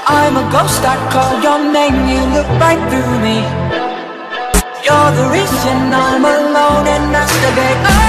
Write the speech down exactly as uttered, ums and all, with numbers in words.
I'm a ghost, I call your name, you look right through me. You're the reason I'm alone and masturbate.